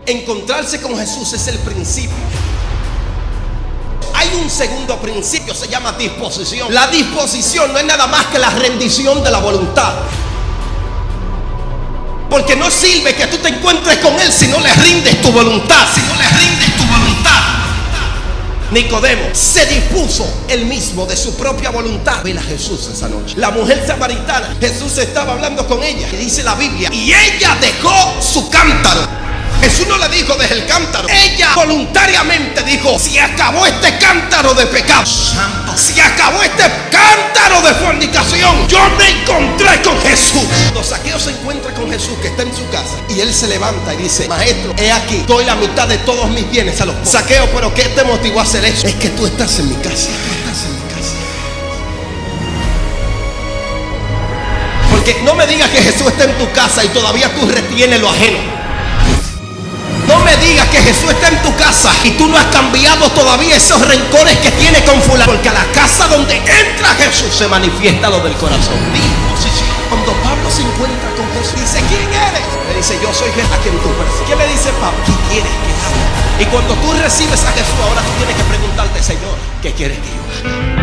Encontrarse con Jesús es el principio. Hay un segundo principio, se llama disposición. La disposición no es nada más que la rendición de la voluntad. Porque no sirve que tú te encuentres con Él si no le rindes tu voluntad. Si no le rindes tu voluntad. Nicodemo se dispuso él mismo de su propia voluntad. Ven a Jesús esa noche. La mujer samaritana, Jesús estaba hablando con ella, y dice la Biblia, y ella dejó su cántaro. Jesús no le dijo deja el cántaro. Ella voluntariamente dijo, se acabó este cántaro de pecado. Santo. Se acabó este cántaro de fornicación. Yo me encontré con Jesús. Cuando Zaqueo se encuentra con Jesús, que está en su casa, y él se levanta y dice, maestro, he aquí, doy la mitad de todos mis bienes a los pobres. Zaqueo, pero ¿qué te motivó a hacer eso? Es que tú estás en mi casa. Tú estás en mi casa. Porque no me digas que Jesús está en tu casa y todavía tú retienes lo ajeno. No me digas que Jesús está en tu casa y tú no has cambiado todavía esos rencores que tiene con fulano. Porque a la casa donde entra Jesús se manifiesta lo del corazón. Disposición. Cuando Pablo se encuentra con Jesús, dice, ¿quién eres? Le dice, yo soy Jesús a quien tú persigues. ¿Qué le dice Pablo? ¿Qué quieres que haga? Y cuando tú recibes a Jesús, ahora tú tienes que preguntarte, Señor, ¿qué quieres que yo haga?